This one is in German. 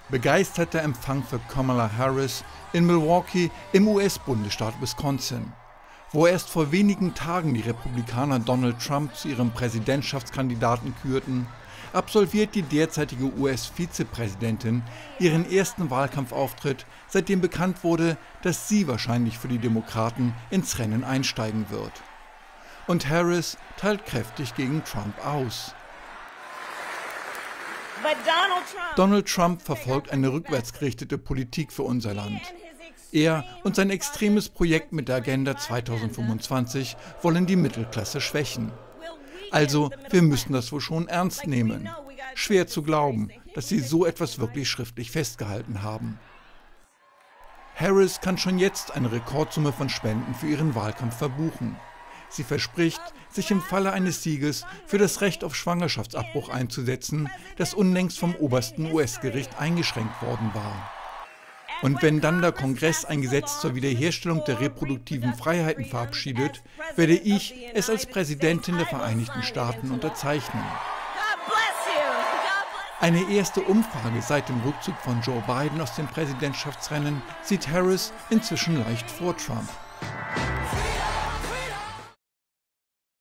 Begeisterter Empfang für Kamala Harris in Milwaukee im US-Bundesstaat Wisconsin, wo erst vor wenigen Tagen die Republikaner Donald Trump zu ihrem Präsidentschaftskandidaten kürten, absolviert die derzeitige US-Vizepräsidentin ihren ersten Wahlkampfauftritt, seitdem bekannt wurde, dass sie wahrscheinlich für die Demokraten ins Rennen einsteigen wird. Und Harris teilt kräftig gegen Trump aus. Donald Trump verfolgt eine rückwärtsgerichtete Politik für unser Land. Er und sein extremes Projekt mit der Agenda 2025 wollen die Mittelklasse schwächen. Also, wir müssen das wohl schon ernst nehmen. Schwer zu glauben, dass sie so etwas wirklich schriftlich festgehalten haben. Harris kann schon jetzt eine Rekordsumme von Spenden für ihren Wahlkampf verbuchen. Sie verspricht, sich im Falle eines Sieges für das Recht auf Schwangerschaftsabbruch einzusetzen, das unlängst vom obersten US-Gericht eingeschränkt worden war. Und wenn dann der Kongress ein Gesetz zur Wiederherstellung der reproduktiven Freiheiten verabschiedet, werde ich es als Präsidentin der Vereinigten Staaten unterzeichnen. Eine erste Umfrage seit dem Rückzug von Joe Biden aus dem Präsidentschaftsrennen sieht Harris inzwischen leicht vor Trump.